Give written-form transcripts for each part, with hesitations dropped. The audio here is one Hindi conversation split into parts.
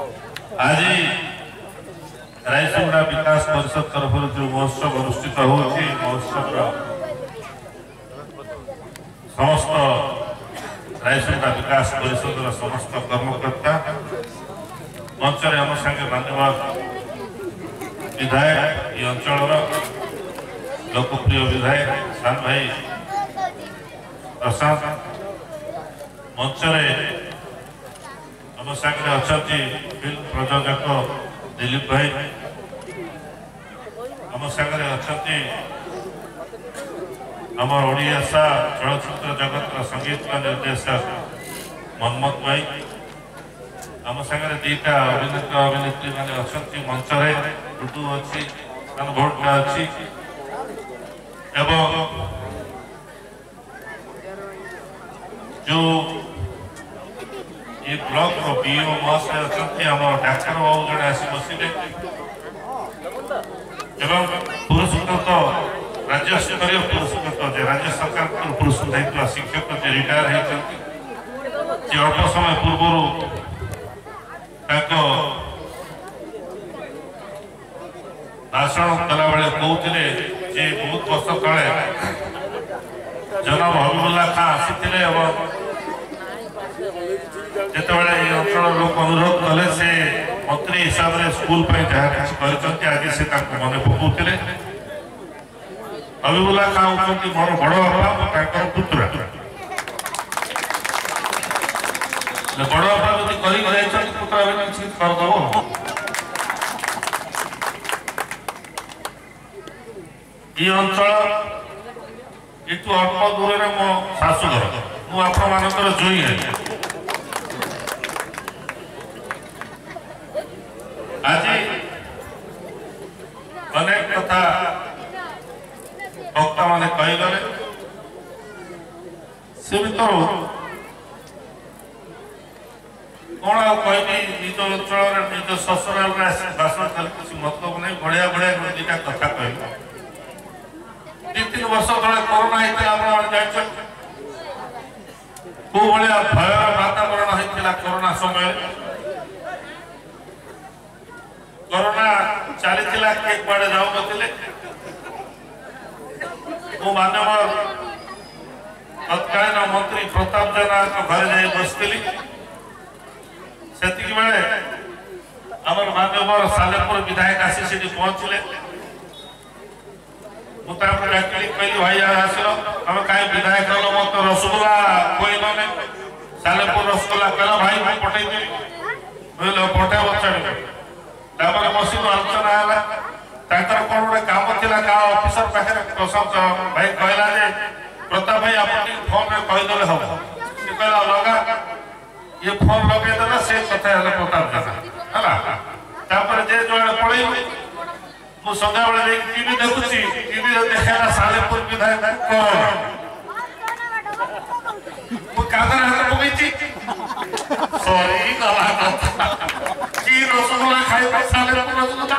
आज रायसुगड़ा विकास परिषद तरफ जो महोत्सव अनुष्ठित होती महोत्सव समस्त रायसुगड़ा विकास परिषद समस्त कर्मकर्ता मंच आम संगे माननीय विधायक ये अंचल लोकप्रिय विधायक सान भाई प्रशांत मंच आम सागर अच्छा फिल्म प्रयोजक दिलीप भाई आम सागर अच्छा आम ओडिशा चलचित्र जगत संगीत निर्देशक मनमोहन भाई आम सागर दीटा अभिनेता अभिनेत्री मैंने अच्छा मंच टुटू अच्छी भोटा अच्छी एवं जो ये ब्लॉक बीओ महाशय अच्छा डाक्तर बाबू जड़े आसी बसिले पुरस्कृत राज्य स्तरीय पुरस्कृत राज्य सरकार पुरस्कृत शिक्षक रिटायर होती अल्प समय पूर्व भाषण कला बेले कहते जे बहुत वर्ष तले जनाब हबीबुल्लाह खां आसी जितेबाला ये अंचल लोक अनुरोध कले से मंत्री हिसाब से स्कूल आज से मन पकाउते हबीबुल्लाह खां होती मोर बड़ बापा पुतुरा बड़ बापा जब पुतुरा भी किसी करदब ये अंचल ये अल्प दूर में मो शाशुघर मुझे जोई है आज अनेक कथा वक्ता मैंने कहीगले से भर कौन आ निज अंचल निज ससुराल भाषण कल किसी मतलब नहीं बढ़िया बढ़िया दीटा कथा कह 2-3 वर्ष तले कोरोना होता को भय वातावरण होता कोरोना समय कोरोना चली किए कड़े जाऊ न मानव तत्कालीन मंत्री प्रताप जेना घर जा बसती से मानव सालेपुर विधायक आसी पहुंचले कहली भाई आस कहीं विधायक मत रसगुल्ला कहल सालेपुर रसगुल्ला कह भाई मैं पठेदेवी पठेब चढ़ बस आलोचना है कौन गोटे कम था ऑफिसर पाखे प्रशंस भाई कहला प्रताप भाई आप फोन में कहीदे हम सी कहला लगा ये फोन लगेदेला से कथा प्रताप जेना है जे जो पड़े मु सदा बेले टीवी देखुची टीवी देखा सालेपुर विधायक मु कादर हाथ पकईची सॉरी गला की रसगुल्ला खाई सालेपुर रसगुल्ला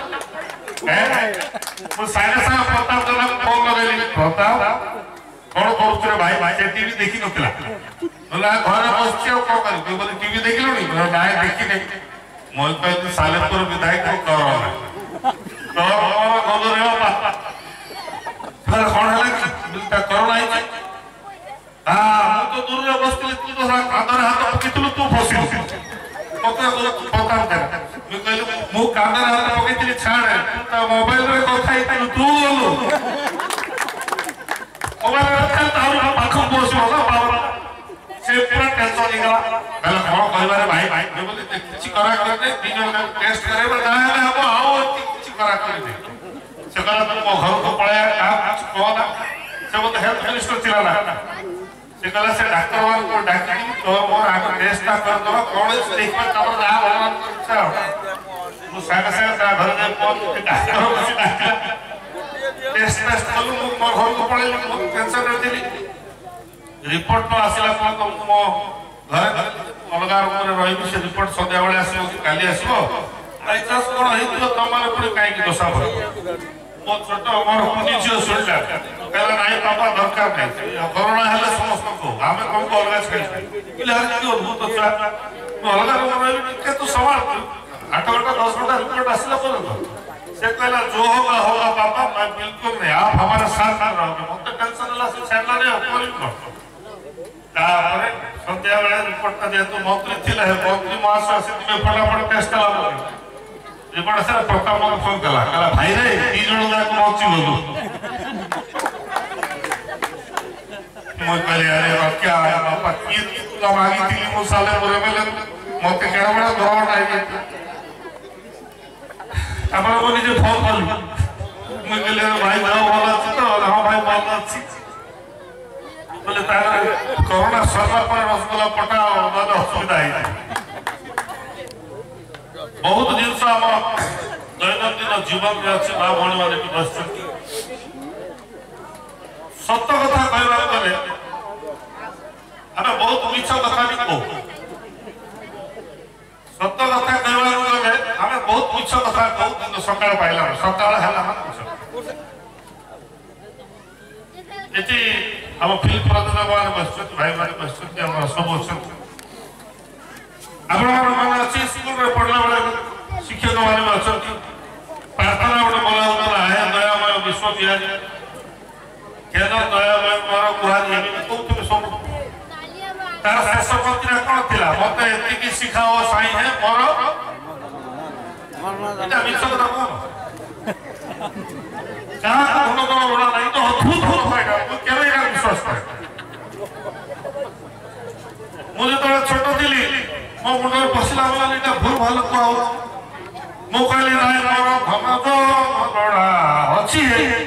मु सारे सारा प्रताप जेना फोन लगेली प्रताप कौन करूछ भाई भाई जे टीवी देखि नथिला बोला घर बसछि और कोन करी बोले टीवी देखिलोनी ना देखि नै मोय कहली सालेपुर विधायक को कर तो कोरोना तो दूर बस तू तो कांदर हाथ पकईलु तू फसी मु कांदर हाथ पकई छाड़ मोबाइल में कथा तू गलु मोबाइल पाख बस से पूरा टेंशन गला कौन कह भाई भाई किसी करा करते टेस्ट करे हम आओ करा से कहला तुम मो घर को पळया कहना से मत हेल्थ मिनिस्टर थिला से कहला से डॉक्टर मान को डाकी तो मोर आग टेस्ट कर दो कौन से देख पर तब जा भगवान को इच्छा मु सागा सागा घर में पहुंच डॉक्टर को से डाका टेस्ट कलु मोर घर को पळे टेंशन रहती रिपोर्ट तो आसिला तो मो घर अलगा रूम में रही से रिपोर्ट संध्या बेले आसीबो कि काली आसीबो आइचास कोन हेतियो तमारे पुरे काई कि दोसा भर मो छोट मोर पुनी झियो सुनला कहला नाही पापा दरकार नाही कोरोना हले समस्त को आमे कोन को अलगा छै इले हर कि अद्भुत छा तो अलगा रूम में के तो सवाल 8 घंटा 10 घंटा रिपोर्ट आसला पर्यंत से कहला जो होगा पापा मैं बिल्कुल नहीं आप हमारे साथ रहोगे मत टेंशन ला से छाड़ला नहीं कर तापर संध्या बेले रिपोर्ट जेतु मंत्री थिले मंत्री महाशय से तुम्हें फटाफट टेस्ट करा रिपोर्ट से प्रताप को फोन कला भाई रे 3 जण जाक पहुंची गलु मैं कहले अरे क्या है पापा की तुला मागी थी मो साले मोरे बेले मते केड़ा बड़ा धोरण आई अपन को निजे फोन करू मैं कहले भाई जाओ वाला छी तो हां भाई वाला छी बोले तार कोरोना सरला पर रसगोला पटाओ मतलब असुविधा है बहुत जिनस हम दैनंदिन जीवन में अच्छे बा भणी माने की बस सत्य कथा कहबा गले हमें बहुत मिछ कथा भी को सत्य कथा कहबा गले हमें बहुत मिछ कथा को सकाळ पाइला सकाळ हला एति हम फिल्म प्रदर्शन मान बसत भाई माने बसत हम सब अछत आपण मन अछि स्कूल रे पढला बेले शिक्षक माने अछत प्रार्थना उडे बोला उडा है दयामय विश्व विराज केना दयामय मोर कुहा जेबी कोथि सब तार शेष मंत्री कोन थिला मते एति की सिखाओ साई है मोर एटा विश्व का कोन कहां कोनो कोनो उडा नहीं तो अद्भुत हो पाएगा तो केवे का विश्वास करे मुझे तो छोटो दिली मो मुंडर बसला वाला एटा भूल भाल को मो कहली राय मोर धमा तो बड़ा अछि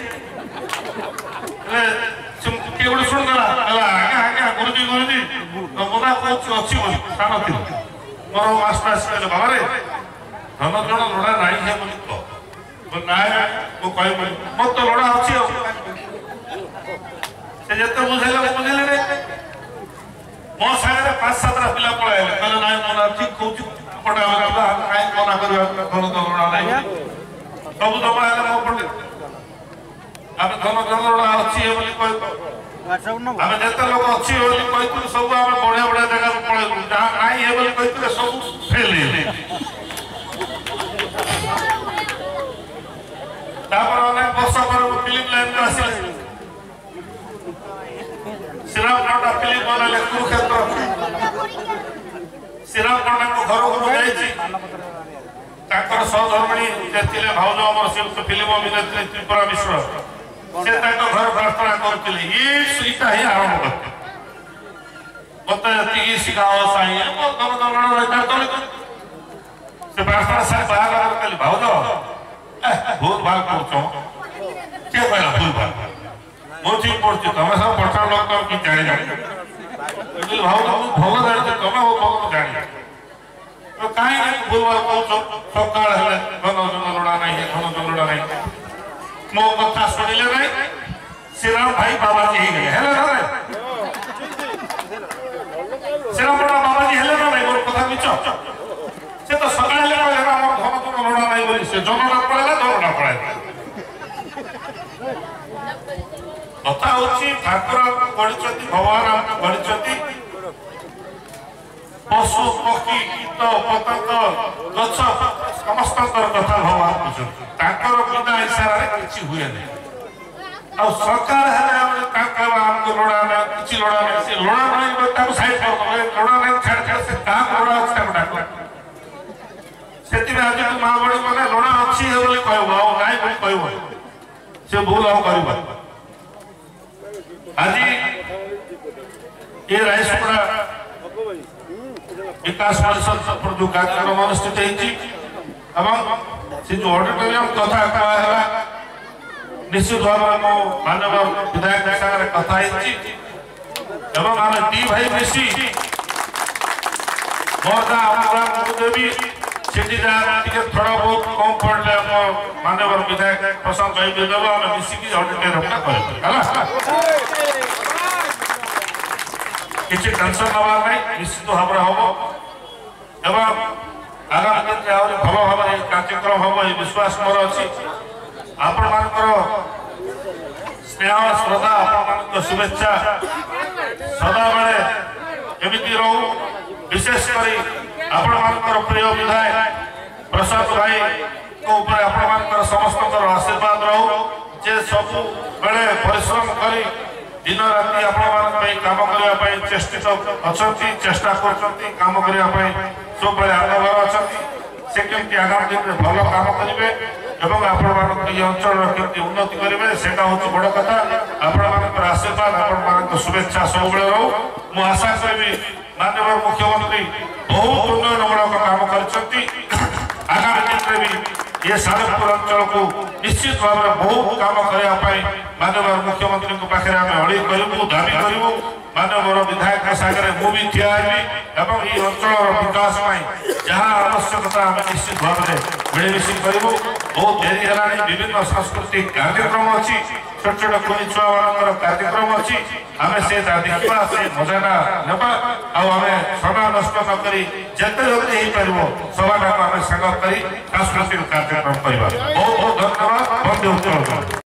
रे के बोले सुन गला आगे आगे गुरुजी तो मोना कोच अछि बोली सानो थी मोर मास्टर से बाबा रे धमा जण लोड़ा नाही है बोली तो नाय को कहि बोली मत तो लोड़ा अछि से जते बुझेला बुझेले रे मो सागरे 5-7 पिला पळाइले कहले नाय मोना ठीक कहू पटा वाला काई कोना करबा धन तो लोड़ा नाही सब तो पळाइले मो पटे अब धन लोड़ा अछि बोली कहि हमें जते लोग अछि बोली कहि सब हम बढ़िया बढ़िया जगह पळाइलु जहां आई है बोली कहि सब फेल हे तापर अनेक वर्ष पर फिल्म लाइन में आसिले श्रीराम कांडा फिल्म बनाले कुरुक्षेत्र श्रीराम कांडा को घर को जाईची ताकर सहधर्मिणी जेतिले भाउज हमर शिल्प फिल्म अभिनेत्री त्रिपुरा मिश्र से ताको घर प्रार्थना करथिले ये सीता ही आरंभ करते मते ती सिखाओ साई हम दम दमण रहता तो से प्रार्थना से बाहर करले भाउज भूल भाल करछो के कहला भूल भाल मोची पड़छ तमे सब पठान लोग तो की जाने जाने भाव भलो जाने तमे हो भलो जाने तो काहे भूल भाल करछो सकाळ हेले धन लोड़ा नहीं है धन लोड़ा नहीं मो कथा सुनिले नहीं श्रीराम भाई बाबा जी गए हेले रे श्रीराम बाबा जी हेले नहीं मोर कथा मिछ से तो सकाळ हेले हमर धन लोड़ा नहीं बोली से जनना पड़ेला धनना पड़ेला कथा होची ठाकुर गणिचती भगवान गणिचती पशु पक्षी कीट पतंग गछ समस्त कथा भगवान बुझती ताकर बिना इशारा रे किछि हुए नै आ सरकार है हम ताकर हमको लोड़ा ना किछि लोड़ा ना से लोड़ा नहीं बता साइड कर लोड़ा नहीं छाड़ छाड़ से काम लोड़ा अच्छा डाक सेति आज तू महाबड़ी माने लोड़ा अछि है बोली कहबो आ नाही बोली कहबो से भूल आ करबा आज ये रायसपड़ा विकास परिषद पर जो कार्यक्रम अनुष्ठित होती से जो ऑडिटोरियम कथा कहला निश्चित भाव में मानव विधायक सागर कथा एवं आम दी भाई मिसी मोरदा अनुराग देवी सेठी जा थोड़ा बहुत कम पड़ले मानव विधायक प्रशांत भाई देव आम मिसिकी ऑडिटोरियम किसी टेंशन नवा नहीं निश्चित भाव हम एवं आगामी दिन में भल भाव कार्यक्रम हम ये विश्वास मोर अच्छी आपण मानकर स्नेह श्रद्धा आपण शुभेच्छा सदा बेले एमती रहू विशेषकर आपण मानकर प्रिय विधायक प्रसाद भाई ऊपर आपण समस्त आशीर्वाद रहू जे सब बेले परिश्रम करी दिन राति आपण काम करने चेष्टित अच्छा चेष्टा कर काम करने सब बेले आग्रह अच्छा से केमती आगामी दिन में भल काम करेंगे एवं आपण ये अंचल केमती उन्नति करेंगे से बड़ कथा आपण आशीर्वाद आपण शुभेच्छा सब रो मु आशा करी माननीय मुख्यमंत्री बहुत उन्नयनमूलक काम कर आगामी दिन में भी ये सालेपुर अंचल को निश्चित भाव में बहुत काम करने माननीय मुख्यमंत्री पाखे आम अड़ी करूँ दाबी करूँ माननीय विधायक सागर मुझे ठिया एवं ये अंचल विकास जहाँ आवश्यकता आम निश्चित भाव में मिलमिश करूँ बहुत देरी है विभिन्न सांस्कृतिक कार्यक्रम अच्छी छोट छोट कुनी छुआ मान कार्यक्रम अच्छी आम से देखा से मजाटा ना आम समय नष्ट नक जिते जल्दी हो पार सभाटा आम सांग कर सांस्कृतिक कार्यक्रम करवा बहुत बहुत धन्यवाद।